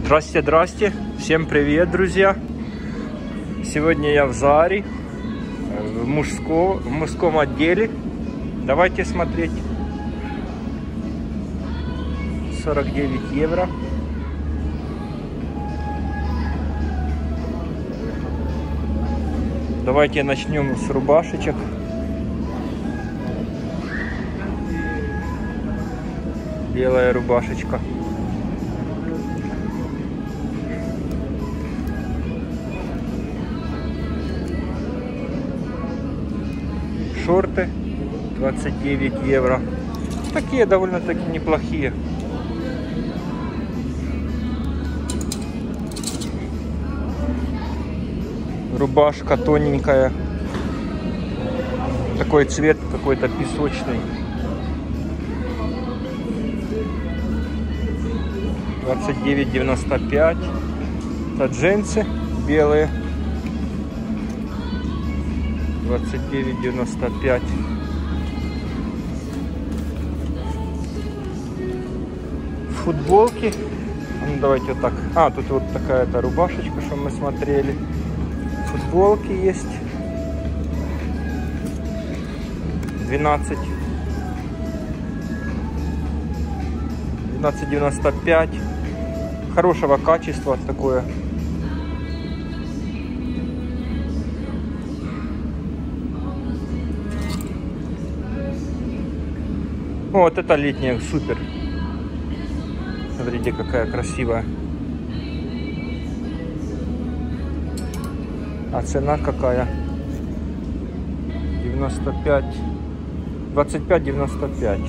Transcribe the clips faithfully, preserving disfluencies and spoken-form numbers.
Здрасте, здрасте, всем привет, друзья! Сегодня я в Заре, в мужском, в мужском отделе. Давайте смотреть. сорок девять евро. Давайте начнем с рубашечек. Белая рубашечка. Шорты двадцать девять евро. Такие довольно-таки неплохие. Рубашка тоненькая. Такой цвет какой-то песочный. двадцать девять девяносто пять. Это джинсы белые. двадцать девять девяносто пять. Футболки. Ну, давайте вот так. А, тут вот такая-то рубашечка, что мы смотрели. Футболки есть. двенадцать. двенадцать девяносто пять. Хорошего качества такое. Вот это летняя, супер. Смотрите, какая красивая. А цена какая? девяносто пять. двадцать пять девяносто пять.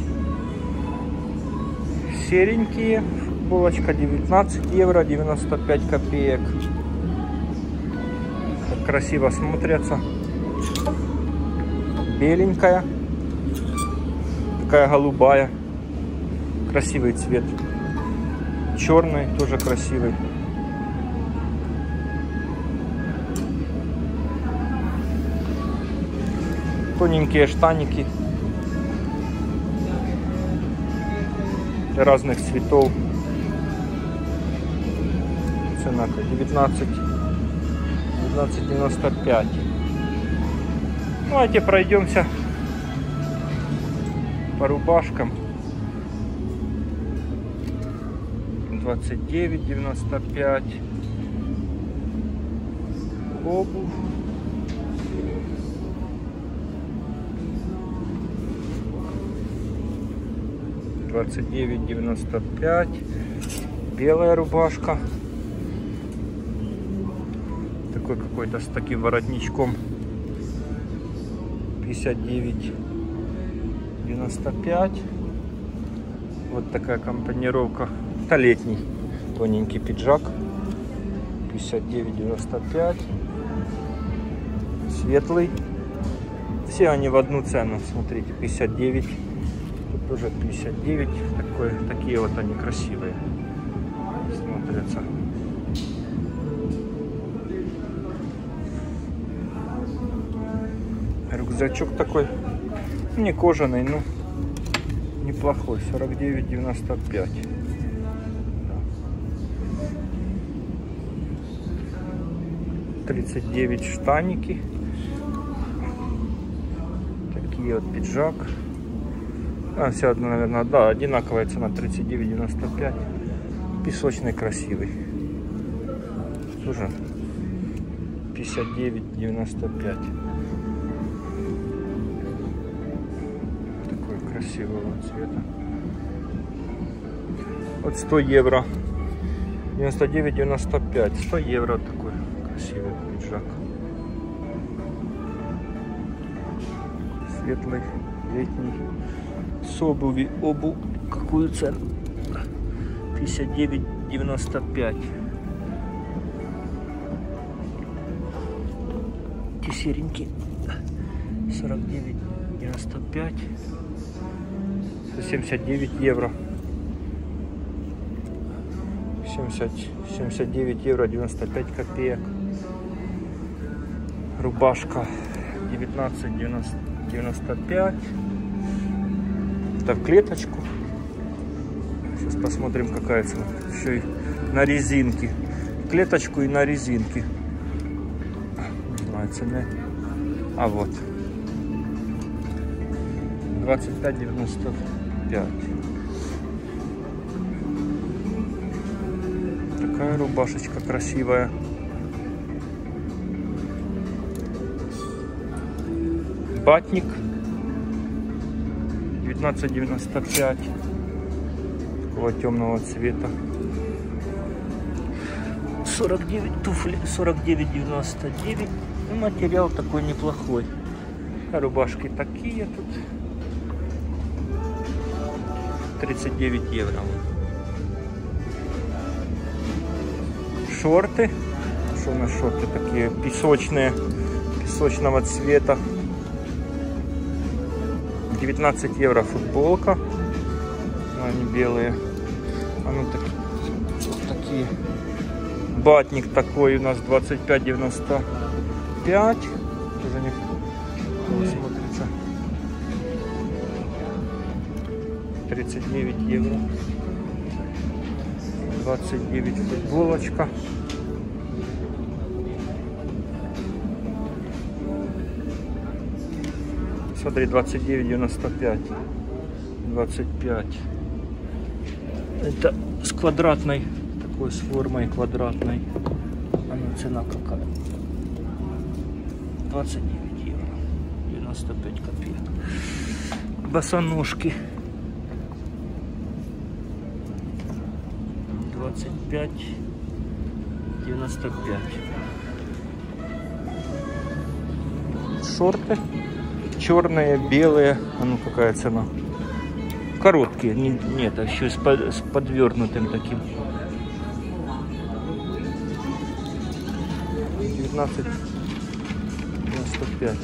Серенькие. Футболочка девятнадцать евро девяносто пять копеек. Так красиво смотрятся. Беленькая. Такая голубая. Красивый цвет. Черный тоже красивый. Тоненькие штаники. Разных цветов. Цена девятнадцать девяносто пять. Давайте пройдемся по рубашкам. двадцать девять девяносто пять. Обувь. двадцать девять девяносто пять. Белая рубашка. Такой какой-то с таким воротничком. пятьдесят девять девяносто пять. Вот такая комбинировка. Это летний тоненький пиджак. пятьдесят девять девяносто пять. Светлый. Все они в одну цену. Смотрите, пятьдесят девять. Тут тоже пятьдесят девять. Такое, такие вот они красивые смотрятся. Рюкзачок такой. Не кожаный, но неплохой. сорок девять девяносто пять. тридцать девять штаники. Такие вот пиджак. А, все одно, наверное, да, одинаковая цена. тридцать девять девяносто пять. Песочный красивый. Тоже пятьдесят девять девяносто пять. Такой красивого цвета. Вот сто евро. девяносто девять девяносто пять. сто евро такой красивый пиджак. Светлый, летний. С обуви. Обувь. Какую цену? пятьдесят девять девяносто пять. Те серенькие. сорок девять девяносто пять. семьдесят девять евро. семьдесят, семьдесят девять евро девяносто пять копеек. Рубашка девятнадцать девяносто пять. Это в клеточку. Сейчас посмотрим, какая цена. Еще и на резинке. Клеточку и на резинке. Не знаю цены. А вот. двадцать пять девяносто пять. Такая рубашечка красивая. Батник. девятнадцать девяносто пять. Такого темного цвета. сорок девять туфли. сорок девять девяносто девять. Ну, материал такой неплохой. А рубашки такие тут. тридцать девять евро. Шорты. Что у нас шорты такие? Песочные. Песочного цвета. девятнадцать евро футболка. Они белые. А ну так, вот такие. Батник такой у нас двадцать пять девяносто пять. Тоже не смотрится. тридцать девять евро. двадцать девять футболочка. Смотри, двадцать девять девяносто пять. двадцать пять. Это с квадратной, такой с формой квадратной. А ну цена какая? двадцать девять евро. девяносто пять копеек. Босоножки. двадцать пять девяносто пять. Шорты. Черные, белые. А ну какая цена? Короткие. Не, нет, а еще с, под, с подвернутым таким. девятнадцать девяносто пять.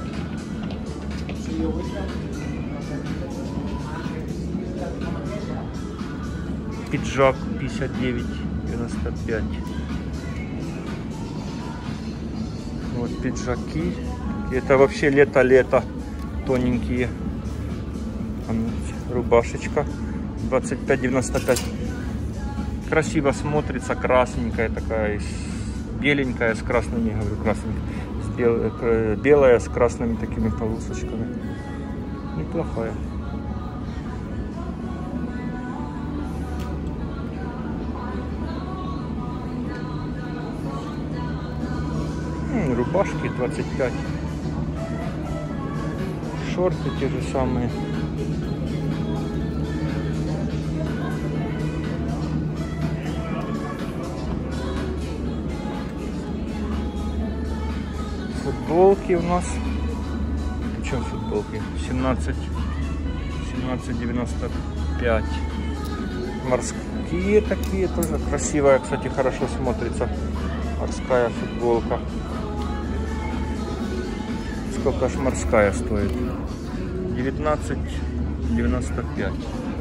Пиджак пятьдесят девять девяносто пять. Вот пиджаки. Это вообще лето-лето. Тоненькие. Рубашечка двадцать пять девяносто пять. Красиво смотрится, красненькая такая, беленькая с красными, говорю, красненькая, с бел, белая с красными такими полосочками. Неплохая. Рубашки двадцать пять. Шорты те же самые. Футболки у нас. Причем футболки? семнадцать девяносто пять. Морские такие тоже. Красивая, кстати, хорошо смотрится. Морская футболка. Сколько ж морская стоит? девятнадцать девяносто пять.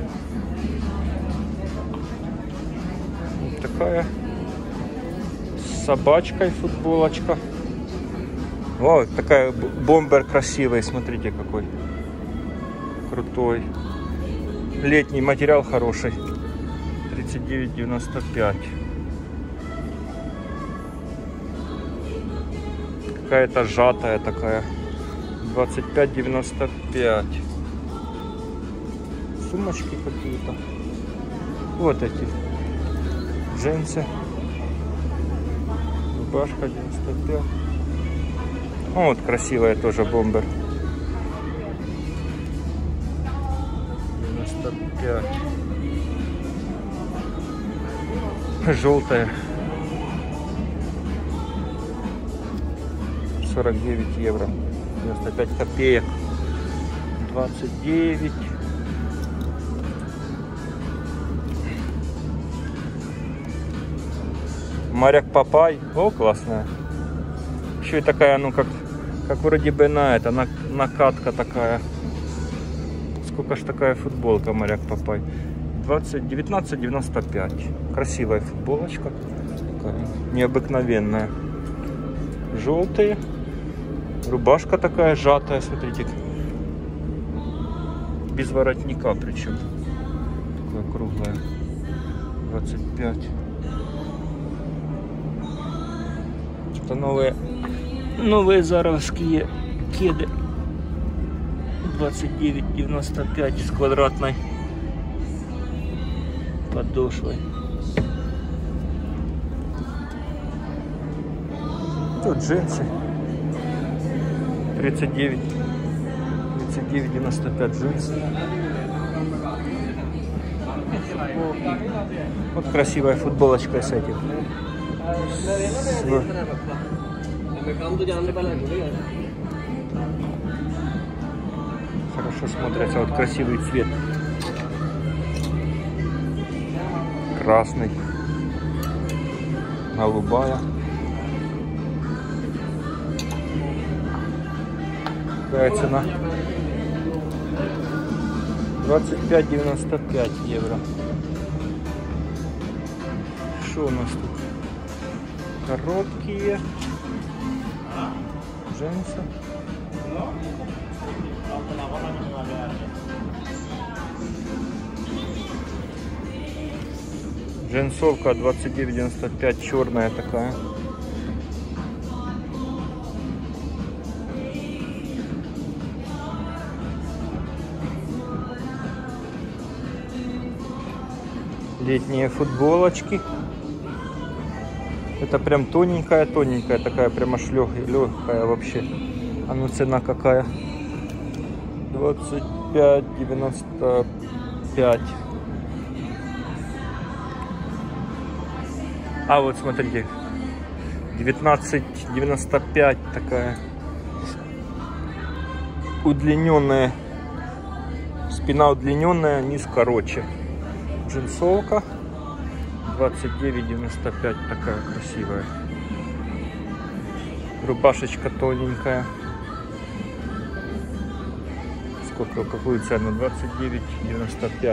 Вот такая с собачкой футболочка. Вот такая бомбер красивый. Смотрите, какой крутой. Летний материал хороший. тридцать девять девяносто пять. Какая-то сжатая такая. двадцать пять девяносто пять. Сумочки какие-то. Вот эти джинсы. Рубашка девяносто пять. Вот красивая тоже бомбер. девяносто пять. Желтая. сорок девять евро. девяносто пять копеек. двадцать девять. Моряк Папай. О, классная. Еще и такая, ну как, как вроде бы на это, на, накатка такая. Сколько ж такая футболка Моряк Папай? двадцать девятнадцать девяносто пять. Красивая футболочка. Такая необыкновенная. Желтые. Рубашка такая сжатая, смотрите. Без воротника причем. Такая круглая. двадцать пять. Это новые, новые заровские кеды. двадцать девять девяносто пять с квадратной подошвой. Тут джинсы. тридцать девять девяносто пять джинсы. Вот красивая футболочка с этим. С... Хорошо смотрится. Вот красивый цвет. Красный. Голубая. Какая цена? двадцать пять девяносто пять евро. Что у нас тут? Короткие джинсы. Джинсовка двадцать девять девяносто пять, черная такая. Летние футболочки. Это прям тоненькая, тоненькая, такая прям аж легкая вообще. А ну цена какая? двадцать пять девяносто пять. А вот смотрите, девятнадцать девяносто пять такая удлиненная, спина удлиненная, низ короче. Джинсовка двадцать девять девяносто пять, такая красивая. Рубашечка тоненькая. Сколько, какую цену? двадцать девять девяносто пять.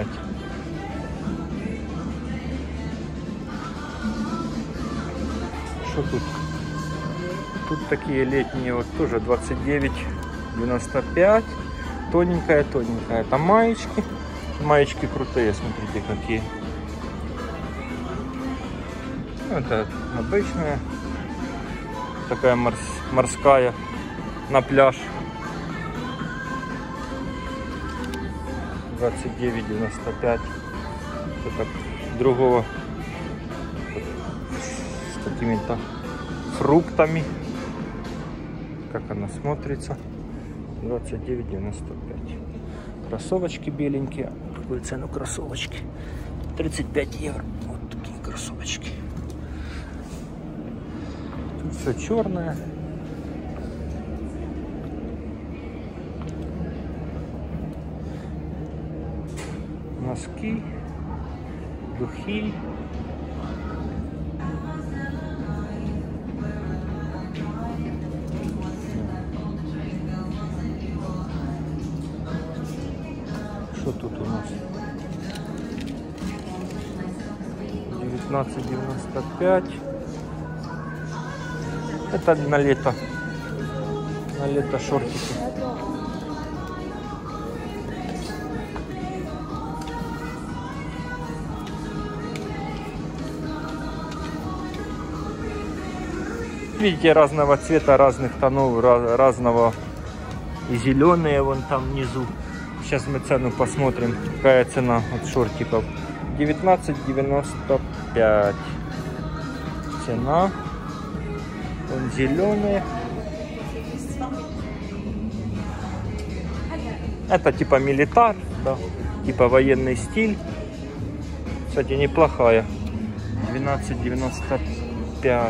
Что тут? Тут такие летние, вот тоже двадцать девять девяносто пять. Тоненькая, тоненькая. Это маечки. Маечки крутые, смотрите какие. Это обычная. Такая морс, морская на пляж. двадцать девять девяносто пять. Это другого с какими-то фруктами. Как она смотрится? двадцать девять девяносто пять. Кроссовочки беленькие. Какую цену кроссовочки? тридцать пять евро. Вот такие кроссовочки. Тут все черное. Носки, духи. Что тут у нас? девятнадцать девяносто пять. Это на лето. На лето шортики. Видите, разного цвета, разных тонов, разного. И зеленые вон там внизу. Сейчас мы цену посмотрим, какая цена от шортиков. девятнадцать девяносто пять. Цена. Вон зеленые. Это типа милитар, да, типа военный стиль. Кстати, неплохая. двенадцать девяносто пять.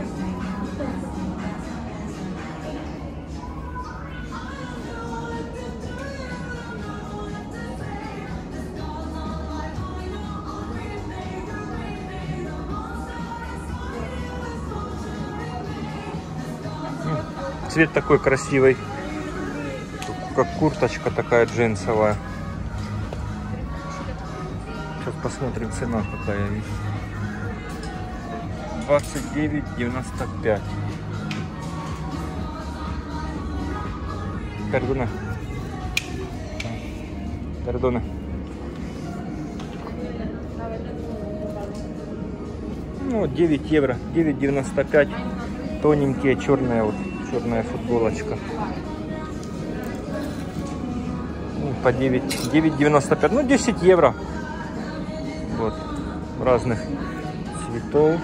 Цвет такой красивый, как курточка такая джинсовая. Сейчас посмотрим, цена какая. двадцать девять девяносто пять. Пердоне. Пердоне. Ну, девять евро, девять девяносто пять. Тоненькие, черная вот, черная футболочка. Ну, по девять, девять девяносто пять, ну десять евро. Вот, разных цветов.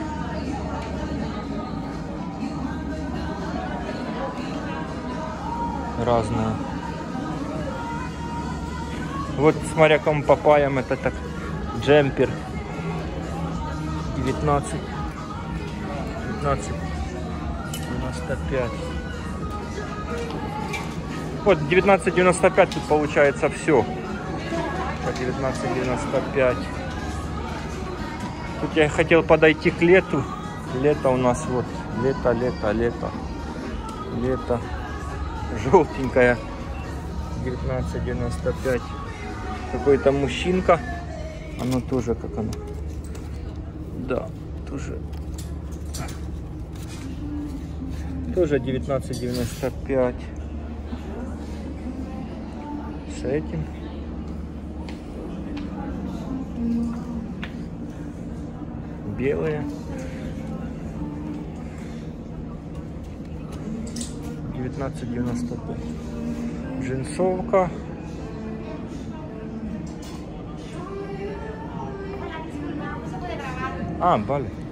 Разные. Вот с моряком Папаем это так джемпер девятнадцать девятнадцать девяносто пять. Вот девятнадцать девяносто пять тут получается все по девятнадцать девяносто пять. Тут я хотел подойти к лету. Лето у нас вот лето, лето, лето, лето. Желтенькая девятнадцать девяносто пять. Какой-то мужчинка. Оно тоже как оно. Да, тоже. Тоже девятнадцать девяносто пять. С этим. Белые. девятнадцать девяносто пять. Джинсовка. А, Бали.